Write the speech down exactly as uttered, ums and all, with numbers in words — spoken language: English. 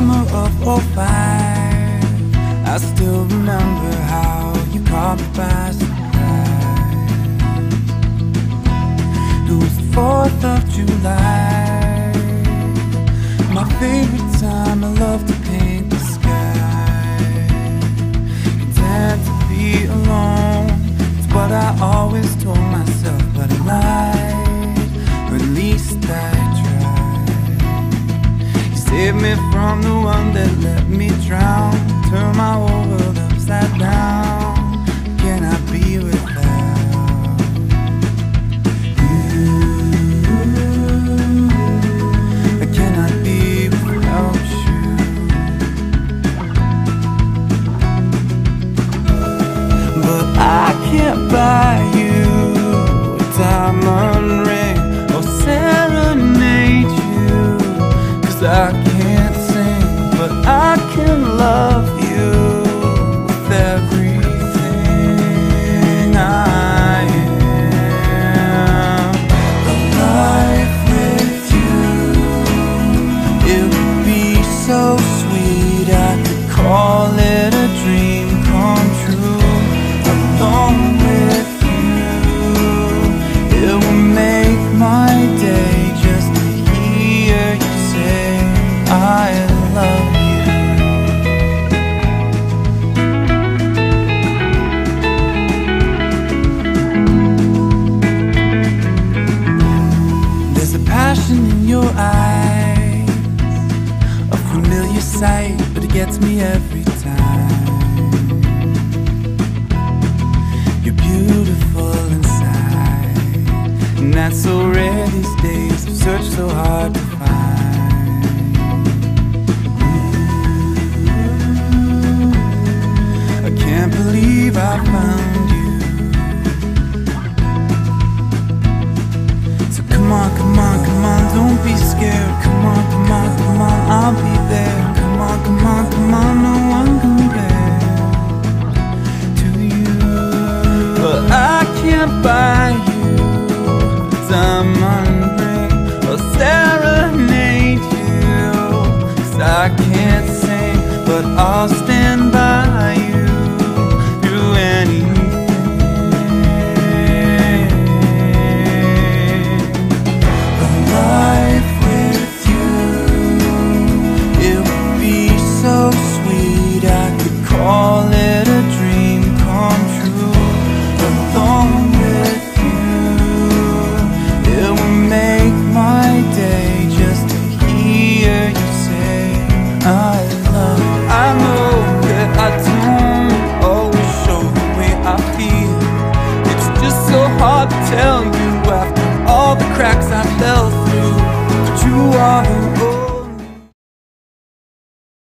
summer of oh five, I still remember how you caught me by surprise. It was the fourth of July, my favorite time. I love to paint the sky, content to be alone. It's what I always told myself, but I lied, or at least I save me from the one that let me drown, turn my whole world upside down. Can I be without you? I cannot be without you. But I can't buy you a diamond ring or serenade you, 'cause I can't sing, but I can love you with everything I am. A life with you, it would be so sweet. I could call it a dream come true. Alone with you, it will make my day just to hear you say I love you. There's a passion in your eyes, a familiar sight, but it gets me every time. You're beautiful inside, and that's so rare these days. I've searched so hard to find. I can't believe I found you. So come on, come on, come on, don't be scared. Come on, come on, come on, I'll be there. Come on, come on, come on, no one compares to you. But I can't buy you a diamond ring or serenade you, 'cause I can't sing, but I'll stand by you through anything. A life with you, it would be so sweet. I could call it a dream come true. Alone with you, it will make my day just to hear you say I love you. I know that I don't always show the way I feel. It's just so hard to tell you after all the cracks I fell through. But you are the